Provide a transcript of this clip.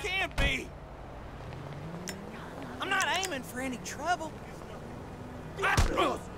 can be. I'm not aiming for any trouble.